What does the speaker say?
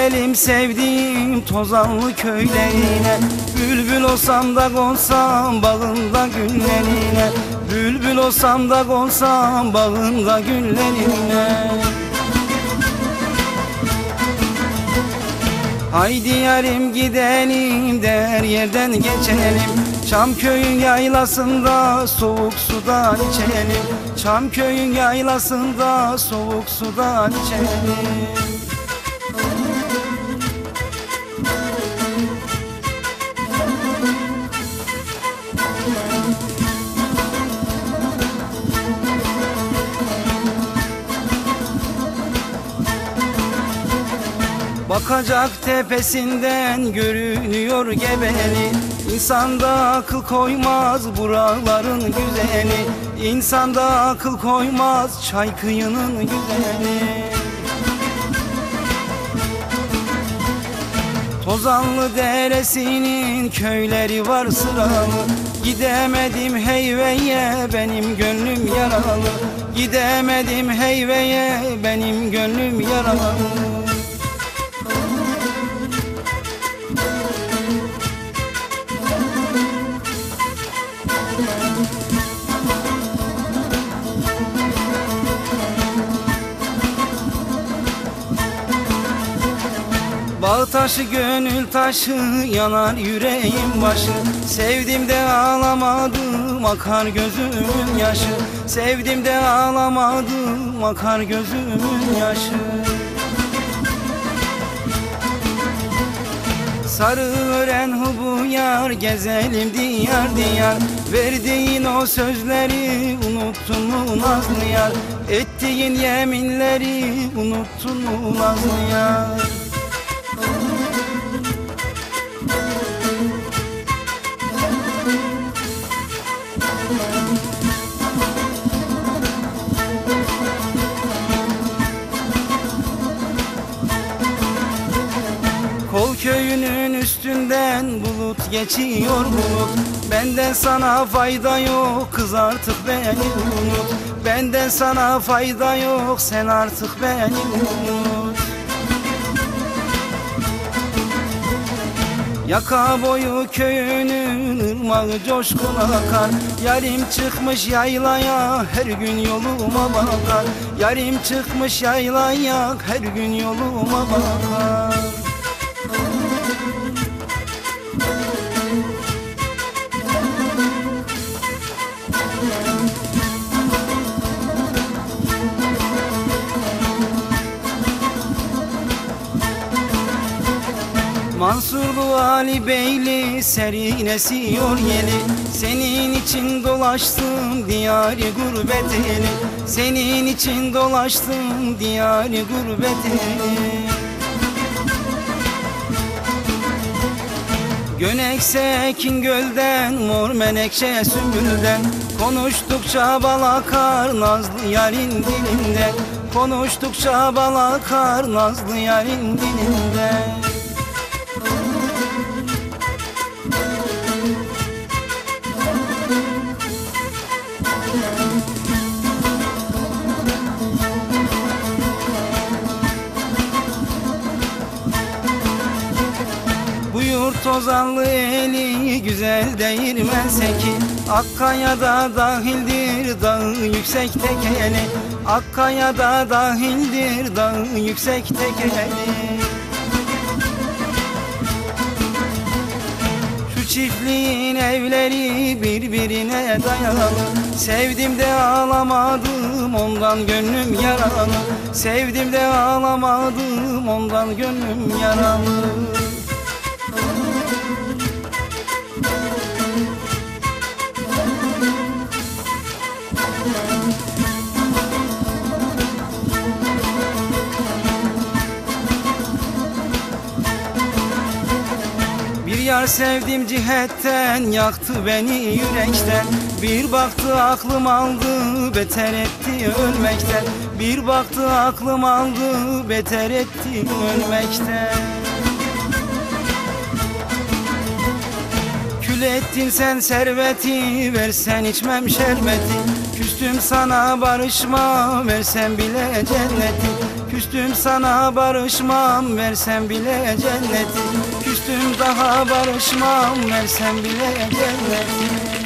Gidelim sevdiğim tozanlı köylerine, bülbül olsam da konsam bağında güllerine, bülbül olsam da konsam bağında güllerine. Haydi yarim gidelim de her yerden geçelim, Çamköy'ün yaylasında soğuk sudan içelim, Çamköy'ün yaylasında soğuk sudan içelim. Bakacak tepesinden görünüyor gebeli, İnsanda akıl koymaz buraların güzeli, İnsanda akıl koymaz çay kıyının güzeli. Tozanlı deresinin köyleri var sıralı, gidemedim heyveye benim gönlüm yaralı, gidemedim heyveye benim gönlüm yaralı. Bağ taşı gönül taşı yanar yüreğim başı, sevdim de ağlamadım akar gözümün yaşı, sevdim de ağlamadım akar gözümün yaşı. Sarı ören hubu yar gezelim diyar diyar, verdiğin o sözleri unuttun mu nazlı yar, ettiğin yeminleri unuttun mu nazlı yar. Kol köyünün üstünden bulut geçiyor bulut, benden sana fayda yok kız artık beni unut, benden sana fayda yok sen artık beni unut. Yaka boyu köyünün ırmağı coşkun akar, yarim çıkmış yaylaya her gün yoluma bakar, yarim çıkmış yaylaya her gün yoluma bakar. Mansurlu Ali Beyli serin esiyor yeli, senin için dolaştım diyarı gurbet eli, senin için dolaştım diyarı gurbet eli. Gönekse ekin gölden, mor menekşe sümbülden, konuştukça bal akar nazlı yarın dilinden, konuştukça bal akar nazlı yarın dilinden. Buyur tozanlı eli güzel değirmen seki, Akkaya'da dahildir dağı yüksek tekeli, Akkaya'da dahildir dağı yüksek tekeli. Şu çiftliğin evleri birbirine dayalı, sevdim de ağlamadım ondan gönlüm yaralı, sevdim de ağlamadım ondan gönlüm yaralı. Bir yar sevdim cihetten, yaktı beni yürekten, bir baktı aklım aldı beter etti ölmekten, bir baktı aklım aldı beter etti ölmekten. Kül ettin sen serveti, versen içmem şerbeti, Küstüm sana barışmam, versem bile cenneti. Küstüm sana barışmam, versem bile cenneti. Küstüm daha barışmam, versem bile cenneti.